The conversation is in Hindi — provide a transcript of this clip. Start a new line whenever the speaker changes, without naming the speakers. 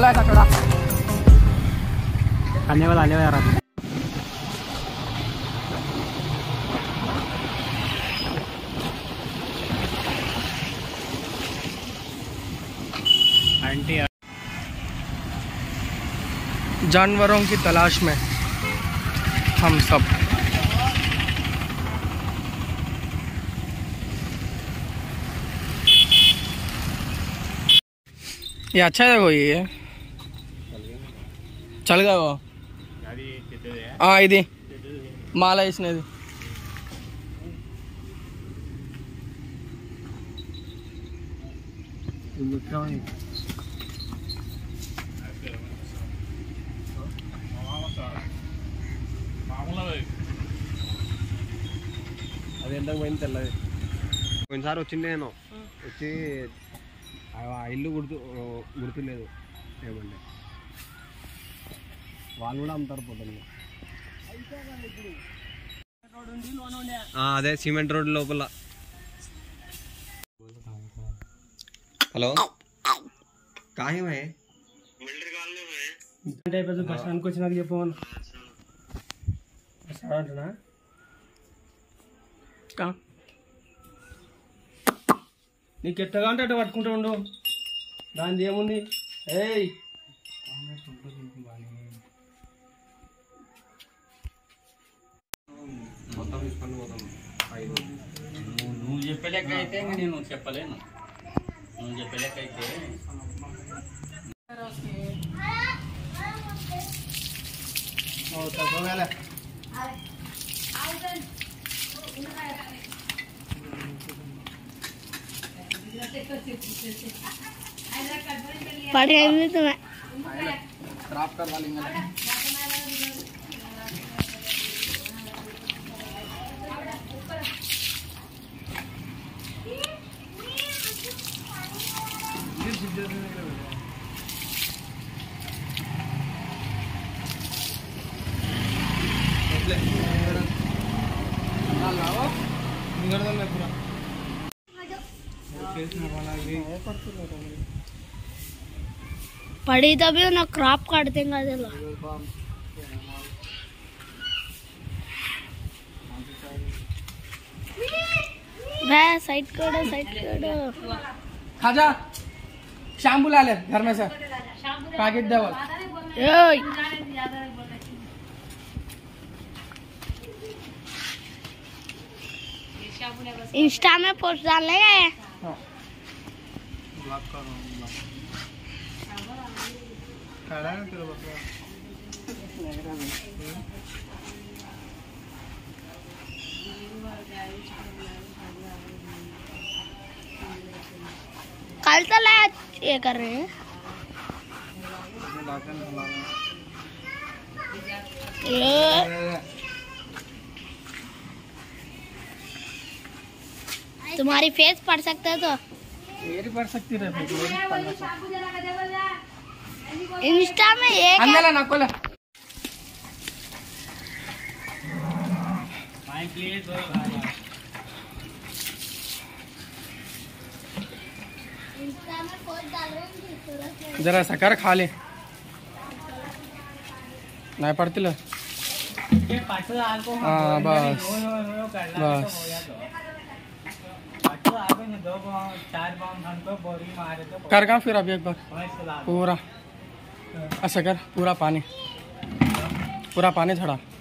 बोला ऐसा थोड़ा आने वाला यार आंटी। जानवरों की तलाश में हम सब। ये अच्छा है कोई ये चल गया वो हाँ ఇది మాల వేసినది అది ఎంతకు పోయింది తెల్లది కొన్నిసారి వచ్చింది నేను వచ్చి ఆ ఇల్లు గుర్తులేదు ఏమంటే వాళ్ళు కూడా అమ్ముతారు పొద్దున్న అదే సిమెంట్ రోడ్ లోపల హలో కాయమే బస్ అనుకొచ్చి నాకు చెప్పమను అంటున్నా నీకు ఎట్టగా అంటే అట్ట పట్టుకుంటూ ఉండు దాని ఏముంది ఏయ్ మొత్తం తీసుకొని పోతాం నువ్వు చెప్పే లెక్క అయితే నేను చెప్పలేను నువ్వు చెప్పే లెక్క అయితే
पढ़ गई तो मैं
खराब करवा लेंगे पूरा
पढ़ी तभी ना क्रॉप काट देंगे अदला भाई साइड करो
खाजा शाम बुला ले घर में से पैकेट दे
ओए इंस्टा में पोस्ट डालने गए कल तो ये कर रहे हैं तुम्हारी फेस पढ़ सकते हो तो
मेरी पढ़ सकती रहे
इंस्टा में एक
अंदर ना कोला माइक प्लीज
इंस्टा में पोस्ट डाल रहे हैं
जरा सकर खा ले नहीं पढ़ती लो हाँ बस बस कर का फिर अभी एक बार पूरा ऐसा कर पूरा पानी छड़ा